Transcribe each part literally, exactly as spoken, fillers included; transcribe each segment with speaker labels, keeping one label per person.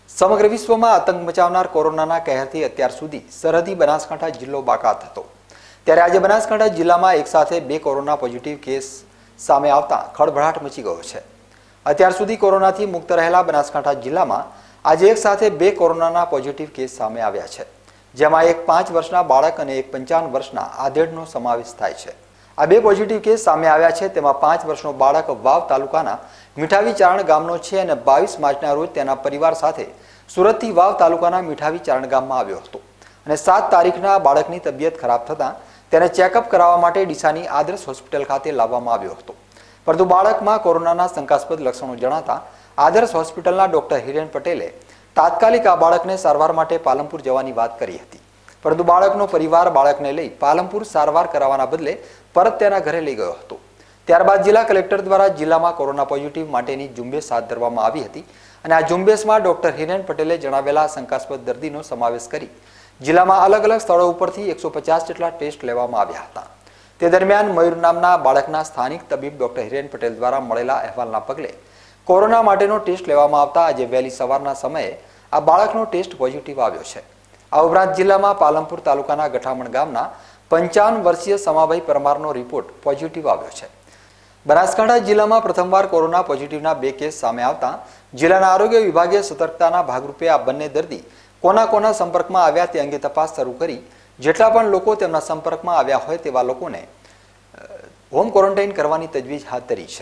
Speaker 1: સમગ્ર વિશ્વમાં આતંક મચાવનાર કોરોનાના કહેરથી અત્યાર સુધી સરહદી બનાસકાંઠા જિલ્લો બાકાત હતો। ત્યારે આજે બનાસકાંઠા જિલ્લામાં એક સાથે બે કોરોના પોઝિટિવ કેસ સામે આવતા ખળભળાટ મચી ગયો છે। અત્યાર સુધી કોરોનાથી મુક્ત રહેલા બનાસકાંઠા જિલ્લામાં આજે એક સાથે બે કોરોનાના પોઝિટિવ કેસ સામે આવ્યા છે, જેમાં એક પાંચ વર્ષના બાળક અને એક પંચાવન વર્ષના આધેડનો સમાવેશ થાય છે। આ બે પોઝિટિવ કેસ સામે આવ્યા છે, તેમાં પાંચ વર્ષનો બાળક વાવ તાલુકાના મીઠાવી ચારણ ગામનો છે અને બાવીસ માર્ચના રોજ તેના પરિવાર સાથે સુરતથી વાવ તાલુકાના મીઠાવી ચારણ ગામમાં આવ્યો હતો અને સાત તારીખના બાળકની તબિયત ખરાબ થતાં તેને ચેકઅપ કરાવવા માટે ડીસાની આદર્શ હોસ્પિટલ ખાતે લાવવામાં આવ્યો હતો, પરંતુ બાળકમાં કોરોનાના શંકાસ્પદ લક્ષણો જણાતા આદર્શ હોસ્પિટલના ડોક્ટર હિરેન પટેલે તાત્કાલિક આ બાળકને સારવાર માટે પાલનપુર જવાની વાત કરી હતી, પરંતુ બાળકનો પરિવાર બાળકને લઈ પાલનપુર સારવાર કરાવવાના બદલે પરત તેના ઘરે લઈ ગયો હતો। ત્યારબાદ જિલ્લા કલેક્ટર દ્વારા જિલ્લામાં કોરોના પોઝિટિવ માટેની ઝુંબેશ હાથ ધરવામાં આવી હતી અને આ ઝુંબેશમાં ડોક્ટર હિરેન પટેલે જણાવેલા શંકાસ્પદ દર્દીનો સમાવેશ કરી જિલ્લામાં અલગ અલગ સ્થળો ઉપરથી એકસો પચાસ જેટલા ટેસ્ટ લેવામાં આવ્યા હતા। તે દરમિયાન મયુર નામના બાળકના સ્થાનિક તબીબ ડોક્ટર હિરેન પટેલ દ્વારા મળેલા અહેવાલના પગલે કોરોના માટેનો ટેસ્ટ લેવામાં આવતા આજે વહેલી સવારના સમયે આ બાળકનો ટેસ્ટ પોઝિટિવ આવ્યો છે। આ ઉપરાંત જિલ્લામાં પાલનપુર તાલુકાના ગઠામણ ગામના પંચાવન વર્ષીય સમાભાઈ પરમારનો રિપોર્ટ પોઝિટિવ આવ્યો છે। બનાસકાંઠા જિલ્લામાં પ્રથમવાર કોરોના પોઝિટિવના બે કેસ સામે આવતા જિલ્લાના આરોગ્ય વિભાગે સતર્કતાના ભાગરૂપે આ બંને દર્દી કોના કોના સંપર્કમાં આવ્યા તે અંગે તપાસ શરૂ કરી જેટલા પણ લોકો તેમના સંપર્કમાં આવ્યા હોય તેવા લોકોને હોમ ક્વોરન્ટાઇન કરવાની તજવીજ હાથ ધરી છે।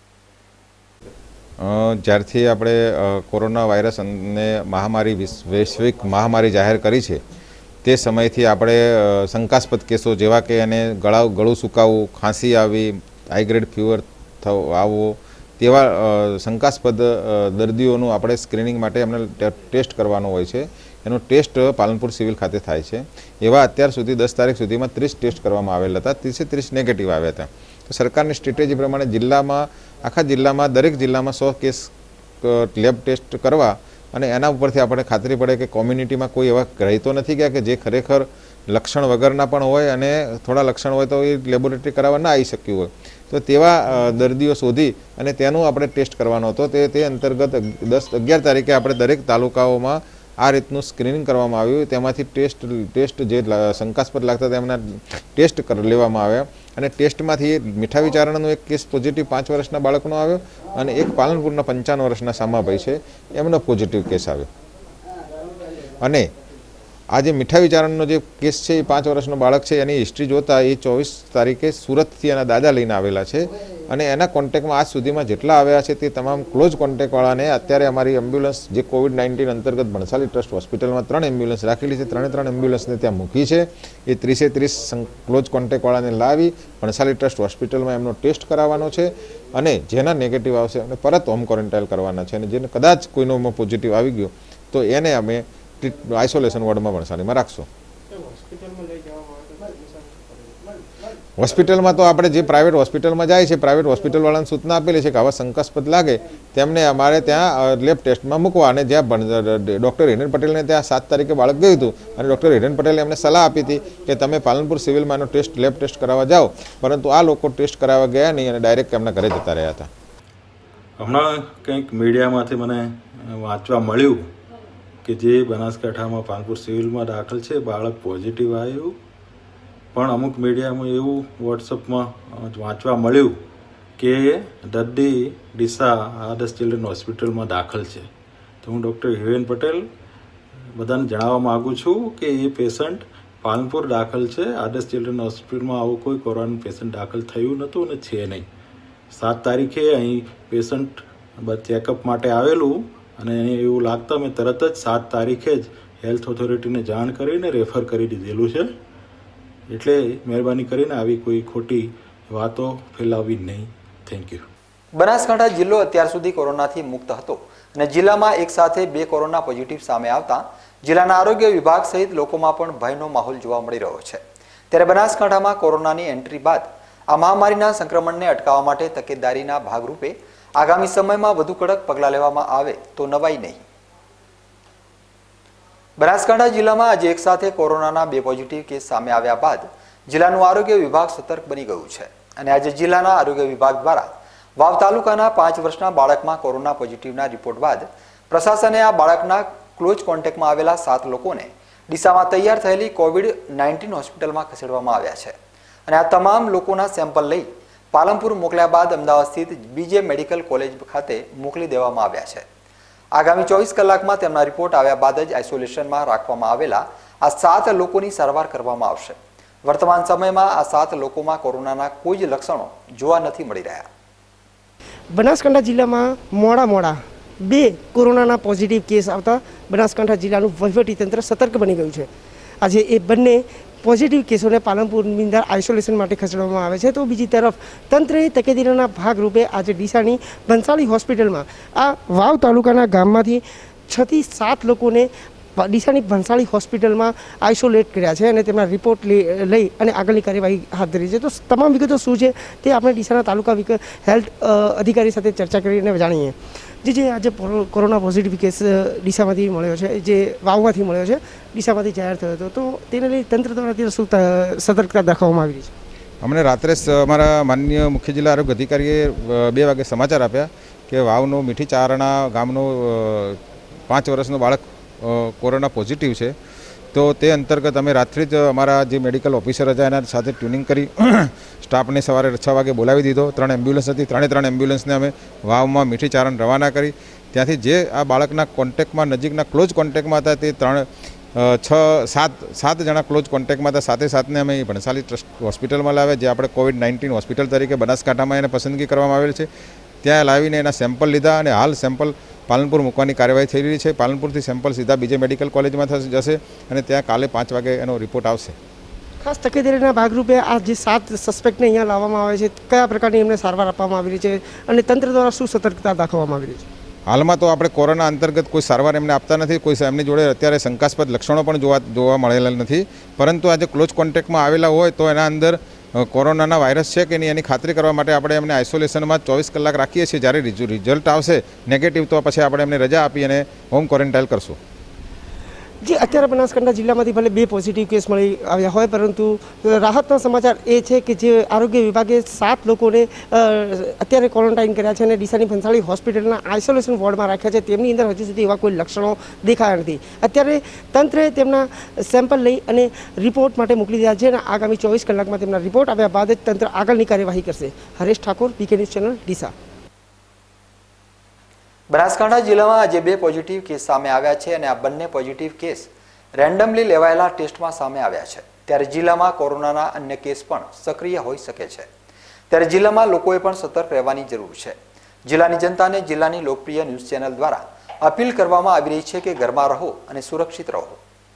Speaker 2: જ્યારથી આપણે કોરોના વાયરસ અને મહામારી વૈશ્વિક મહામારી જાહેર કરી છે તે સમયથી આપણે શંકાસ્પદ કેસો જેવા કે એને ગળા ગળું સુકાવવું, ખાંસી આવી, હાઈ ગ્રેડ ફીવર થવો આવવો તેવા શંકાસ્પદ દર્દીઓનું આપણે સ્ક્રીનિંગ માટે એમને ટેસ્ટ કરવાનો હોય છે। એનો ટેસ્ટ પાલનપુર સિવિલ ખાતે થાય છે। એવા અત્યાર સુધી દસ તારીખ સુધીમાં ત્રીસ ટેસ્ટ કરવામાં આવેલા હતા, ત્રીસે ત્રીસ નેગેટિવ આવ્યા હતા। તો સરકારની સ્ટ્રેટેજી પ્રમાણે જિલ્લામાં આખા જિલ્લામાં દરેક જિલ્લામાં સો કેસ લેબ ટેસ્ટ કરવા અને એના ઉપરથી આપણે ખાતરી પડે કે કોમ્યુનિટીમાં કોઈ એવા રહેતો નથી ગયા કે જે ખરેખર લક્ષણ વગરના પણ હોય અને થોડા લક્ષણ હોય તો એ લેબોરેટરી કરાવવા ના આવી શક્યું હોય, તો તેવા દર્દીઓ શોધી અને તેનું આપણે ટેસ્ટ કરવાનો હતો। તે તે અંતર્ગત દસ અગિયાર તારીખે આપણે દરેક તાલુકાઓમાં આ રીતનું સ્ક્રીનિંગ કરવામાં આવ્યું। તેમાંથી ટેસ્ટ ટેસ્ટ જે શંકાસ્પદ લાગતા તેમના ટેસ્ટ લેવામાં આવ્યા અને ટેસ્ટમાંથી મીઠાવી ચારણનો એક કેસ પોઝિટિવ પાંચ વર્ષના બાળકનો આવ્યો અને એક પાલનપુરના પંચાવન વર્ષના સામાભાઈ છે એમનો પોઝિટિવ કેસ આવ્યો। અને આ જે મીઠાવી ચારણનો જે કેસ છે એ પાંચ વર્ષનો બાળક છે એની હિસ્ટ્રી જોતા એ ચોવીસ તારીખે સુરતથી એના દાદા લઈને આવેલા છે અને એના કોન્ટેક્ટમાં આજ સુધીમાં જેટલા આવ્યા છે તે તમામ ક્લોઝ કોન્ટેક્ટવાળાને અત્યારે અમારી એમ્બ્યુલન્સ જે કોવિડ નાઇન્ટીન અંતર્ગત ભણસાલી ટ્રસ્ટ હોસ્પિટલમાં ત્રણ એમ્બ્યુલન્સ રાખેલી છે, ત્રણે ત્રણ એમ્બ્યુલન્સને ત્યાં મૂકી છે। એ ત્રીસે ત્રીસ ક્લોઝ કોન્ટેક્ટવાળાને લાવી ભણસાલી ટ્રસ્ટ હોસ્પિટલમાં એમનો ટેસ્ટ કરાવવાનો છે અને જેના નેગેટિવ આવશે અને પરત હોમ ક્વોરન્ટાઇન કરવાના છે અને જેને કદાચ કોઈનોમાં પોઝિટિવ આવી ગયો તો એને અમે આઇસોલેશન વોર્ડમાં ભણસાલીમાં રાખશો। હોસ્પિટલમાં તો આપણે જે પ્રાઇવેટ હોસ્પિટલમાં જાય છે પ્રાઇવેટ હોસ્પિટલવાળાને સૂચના આપેલી છે કે આવા શંકાસ્પદ લાગે તેમને અમારે ત્યાં લેબ ટેસ્ટમાં મૂકવા અને જ્યાં ડૉક્ટર હિરેન પટેલને ત્યાં સાત તારીખે બાળક ગયું હતું અને ડૉક્ટર હિરેન પટેલે એમને સલાહ આપી હતી કે તમે પાલનપુર સિવિલમાં એનો ટેસ્ટ લેબ ટેસ્ટ કરાવવા જાઓ, પરંતુ આ લોકો ટેસ્ટ કરાવવા ગયા નહીં અને ડાયરેક્ટ એમના ઘરે જતા રહ્યા હતા।
Speaker 3: હમણાં કંઈક મીડિયામાંથી મને વાંચવા મળ્યું કે જે બનાસકાંઠામાં પાલનપુર સિવિલમાં દાખલ છે બાળક પોઝિટિવ આવ્યું, પણ અમુક મીડિયામાં એવું વોટ્સઅપમાં વાંચવા મળ્યું કે દર્દી ડીસા આદર્શ ચિલ્ડ્રન હોસ્પિટલમાં દાખલ છે। તો હું ડૉક્ટર હિરેન પટેલ બધાને જણાવવા માગું છું કે એ પેશન્ટ પાલનપુર દાખલ છે। આદર્શ ચિલ્ડ્રન હોસ્પિટલમાં આવું કોઈ કોરોના પેશન્ટ દાખલ થયું નહોતું અને છે નહીં। સાત તારીખે અહીં પેશન્ટ ચેકઅપ માટે આવેલું અને એને એવું લાગતા મેં તરત જ સાત તારીખે જ હેલ્થ ઓથોરિટીને જાણ કરીને રેફર કરી દીધેલું છે। એટલે મહેરબાની કરીને આવી કોઈ ખોટી વાતો ફેલાવવી નહીં। Thank you.
Speaker 1: બનાસકાંઠા જિલ્લો અત્યાર સુધી કોરોનાથી મુક્ત હતો અને જિલ્લામાં એક સાથે બે કોરોના પોઝિટિવ સામે આવતા જિલ્લાના આરોગ્ય વિભાગ સહિત લોકોમાં પણ ભયનો માહોલ જોવા મળી રહ્યો છે। ત્યારે બનાસકાંઠામાં કોરોનાની એન્ટ્રી બાદ આ મહામારીના સંક્રમણને અટકાવવા માટે તકેદારીના ભાગરૂપે આગામી સમયમાં વધુ કડક પગલાં લેવામાં આવે તો નવાઈ નહીં। બનાસકાંઠા જિલ્લામાં આજે એક સાથે કોરોનાના બે પોઝિટિવ કેસ સામે આવ્યા બાદ જિલ્લાનું આરોગ્ય વિભાગ સતર્ક બની ગયું છે અને આજે જિલ્લાના આરોગ્ય વિભાગ દ્વારા વાવ તાલુકાના પાંચ વર્ષના બાળકમાં કોરોના પોઝિટિવના રિપોર્ટ બાદ પ્રશાસને આ બાળકના ક્લોઝ કોન્ટેક્ટમાં આવેલા સાત લોકોને ડીસામાં તૈયાર થયેલી કોવિડ નાઇન્ટીન હોસ્પિટલમાં ખસેડવામાં આવ્યા છે અને આ તમામ લોકોના સેમ્પલ લઈ પાલનપુર મોકલ્યા બાદ અમદાવાદ સ્થિત બીજે મેડિકલ કોલેજ ખાતે મોકલી દેવામાં આવ્યા છે। આગામી ચોવીસ કલાકમાં તેમના રિપોર્ટ આવ્યા બાદ જ આઇસોલેશનમાં રાખવામાં આવેલા આ સાત લોકોની સારવાર કરવામાં આવશે। વર્તમાન સમયમાં આ સાત લોકોમાં કોરોનાના કોઈ જ લક્ષણો જોવા નથી મળી રહ્યા।
Speaker 4: બનાસકાંઠા જિલ્લામાં મોડા મોડા બે કોરોનાના પોઝિટિવ કેસ આવતા બનાસકાંઠા જિલ્લાનું વહીવટીતંત્ર સતર્ક બની ગયું છે। આજે એ બંને પોઝિટિવ કેસોને પાલનપુરની અંદર આઇસોલેશન માટે ખસેડવામાં આવે છે, તો બીજી તરફ તંત્રએ તકેદારીના ભાગરૂપે આજે ડીસાની ભંસાળી હોસ્પિટલમાં આ વાવ તાલુકાના ગામમાંથી છ થી સાત લોકોને ડીસાની ભંસાળી હોસ્પિટલમાં આઇસોલેટ કર્યા છે અને તેમના રિપોર્ટ લઈ અને આગળની કાર્યવાહી હાથ ધરી છે। તો તમામ વિગતો શું છે તે આપણે ડીસાના તાલુકા હેલ્થ અધિકારી સાથે ચર્ચા કરીને જાણીએ। જે જે આજે કોરોના પોઝિટિવ કેસ ડીસામાંથી મળ્યો છે, જે વાવમાંથી મળ્યો છે, ડીસામાંથી જાહેર થયો હતો, તો તેને લઈ તંત્ર દ્વારા શું સતર્કતા દાખવવામાં આવી છે?
Speaker 2: અમને રાત્રે અમારા માનનીય મુખ્ય જિલ્લા આરોગ્ય અધિકારીએ બે વાગે સમાચાર આપ્યા કે વાવનો મીઠી ચારણા ગામનો પાંચ વર્ષનો બાળક કોરોના પોઝિટિવ છે। તો તે અંતર્ગત અમે રાત્રે જ અમારા જે મેડિકલ ઓફિસર હતા એના સાથે ટ્યુનિંગ કરી સ્ટાફને સવારે છ વાગે બોલાવી દીધો। ત્રણ એમ્બ્યુલન્સ હતી, ત્રણે ત્રણ એમ્બ્યુલન્સને અમે વાવમાં મીઠી ચારણ રવાના કરી। ત્યાંથી જે આ બાળકના કોન્ટેક્ટમાં નજીકના ક્લોઝ કોન્ટેક્ટમાં હતા તે ત્રણ છ સાત સાત જણા ક્લોઝ કોન્ટેક્ટમાં હતા, સાથે સાતને અમે ભણસાલી ટ્રસ્ટ હોસ્પિટલમાં લાવ્યા, જે આપણે કોવિડ નાઇન્ટીન હોસ્પિટલ તરીકે બનાસકાંઠામાં એને પસંદગી કરવામાં આવેલ છે। ત્યાં લાવીને એના સેમ્પલ લીધા અને હાલ સેમ્પલ પાલનપુર મૂકવાની કાર્યવાહી થઈ રહી છે। પાલનપુરથી સેમ્પલ સીધા બીજે મેડિકલ કોલેજમાં જશે અને ત્યાં કાલે પાંચ વાગે એનો રિપોર્ટ આવશે।
Speaker 4: ખાસ તકેદારીના ભાગરૂપે આ જે સાત સસ્પેક્ટને અહીંયા લાવવામાં આવે છે, કયા પ્રકારની એમને સારવાર આપવામાં આવી રહી છે અને તંત્ર દ્વારા શું સતર્કતા દાખવવામાં આવી રહી છે?
Speaker 2: હાલમાં તો આપણે કોરોના અંતર્ગત કોઈ સારવાર એમને આપતા નથી, કોઈ એમની જોડે અત્યારે શંકાસ્પદ લક્ષણો પણ જોવા જોવા મળેલા નથી, પરંતુ આજે ક્લોઝ કોન્ટેક્ટમાં આવેલા હોય તો એના અંદર કોરોનાના વાયરસ છે કે નહીં એની ખાતરી કરવા માટે આપણે એમને આઇસોલેશનમાં ચોવીસ કલાક રાખીએ છીએ। જ્યારે રિઝલ્ટ આવશે નેગેટિવ તો પછી આપણે એમને રજા આપી અને હોમ ક્વોરન્ટાઇન કરશું।
Speaker 4: જે અત્યારે બનાસકાંઠા જિલ્લામાંથી ભલે બે પોઝિટિવ કેસ મળી આવ્યા હોય, પરંતુ રાહતના સમાચાર એ છે કે જે આરોગ્ય વિભાગે સાત લોકોને અત્યારે ક્વોરન્ટાઇન કર્યા છે અને ડીસાની ભંસાળી હોસ્પિટલના આઇસોલેશન વોર્ડમાં રાખ્યા છે। તેમની અંદર હજુ સુધી એવા કોઈ લક્ષણો દેખાયા નથી। અત્યારે તંત્રએ તેમના સેમ્પલ લઈ અને રિપોર્ટ માટે મોકલી દીધા છે અને આગામી ચોવીસ કલાકમાં તેમના રિપોર્ટ આવ્યા બાદ જ તંત્ર આગળની કાર્યવાહી કરશે। Haresh Thakor, PK news channel, Deesa.
Speaker 1: Banaskantha જિલ્લામાં આજે બે પોઝિટિવ કેસ સામે આવ્યા છે અને આ બંને પોઝિટિવ કેસ રેન્ડમલી લેવાયેલા ટેસ્ટમાં સામે આવ્યા છે। ત્યારે જિલ્લામાં કોરોનાના અન્ય કેસ પણ સક્રિય હોઈ શકે છે, ત્યારે જિલ્લામાં લોકોએ પણ સતર્ક રહેવાની જરૂર છે। જિલ્લાની જનતાને જિલ્લાની લોકપ્રિય ન્યૂઝ ચેનલ દ્વારા અપીલ કરવામાં આવી રહી છે કે ઘરમાં રહો અને સુરક્ષિત રહો।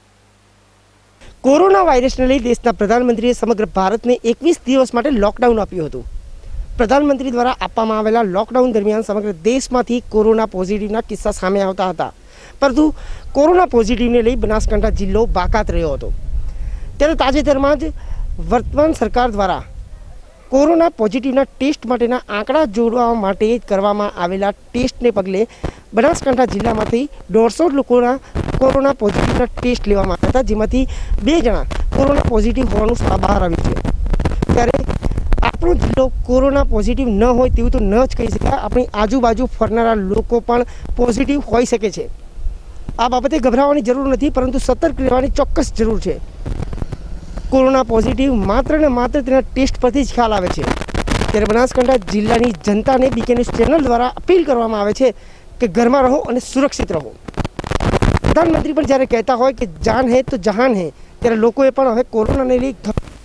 Speaker 4: કોરોના વાયરસને લઈ દેશના પ્રધાનમંત્રીએ સમગ્ર ભારતને એકવીસ દિવસ માટે લોકડાઉન આપ્યું હતું। પ્રધાનમંત્રી દ્વારા આપવામાં આવેલા લોકડાઉન દરમિયાન સમગ્ર દેશમાંથી કોરોના પોઝિટિવના કિસ્સા સામે આવતા હતા, પરંતુ કોરોના પોઝિટિવને લઈ બનાસકાંઠા જિલ્લો બાકાત રહ્યો હતો। ત્યારે તાજેતરમાં જ વર્તમાન સરકાર દ્વારા કોરોના પોઝિટિવના ટેસ્ટ માટેના આંકડા જોડવા માટે કરવામાં આવેલા ટેસ્ટને પગલે બનાસકાંઠા જિલ્લામાંથી દોઢસો લોકોના કોરોના પોઝિટિવના ટેસ્ટ લેવામાં આવ્યા હતા, જેમાંથી બે જણા કોરોના પોઝિટિવ હોવાનું બહાર આવ્યું છે। ત્યારે આપણો જિલ્લો કોરોના પોઝિટિવ ન હોય તેવું તો ન જ કહી શકાય, આપણી આજુબાજુ ફરનારા લોકો પણ પોઝિટિવ હોઈ શકે છે। આ બાબતે ગભરાવાની જરૂર નથી, પરંતુ સતર્ક રહેવાની ચોક્કસ જરૂર છે। કોરોના પોઝિટિવ માત્ર ને માત્ર તેના ટેસ્ટ પરથી જ ખ્યાલ આવે છે। ત્યારે બનાસકાંઠા જિલ્લાની જનતાને બીકે ન્યૂઝ ચેનલ દ્વારા અપીલ કરવામાં આવે છે કે ઘરમાં રહો અને સુરક્ષિત રહો। પ્રધાનમંત્રી પણ જ્યારે કહેતા હોય કે જાન હે તો જહાન હે, ત્યારે લોકોએ પણ હવે કોરોનાને લઈ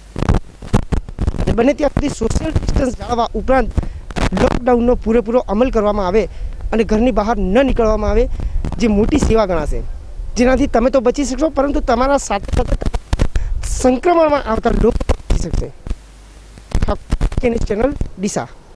Speaker 4: બને ત્યાં સુધી સોશિયલ ડિસ્ટન્સ જાળવવા ઉપરાંત લોકડાઉનનો પૂરેપૂરો અમલ કરવામાં આવે અને ઘરની બહાર ન નીકળવામાં આવે, જે મોટી સેવા ગણાશે, જેનાથી તમે તો બચી શકશો, પરંતુ તમારા સાથે સાથે સંક્રમણમાં આવતા લોકો બચી શકશે। ચેનલ ડીસા।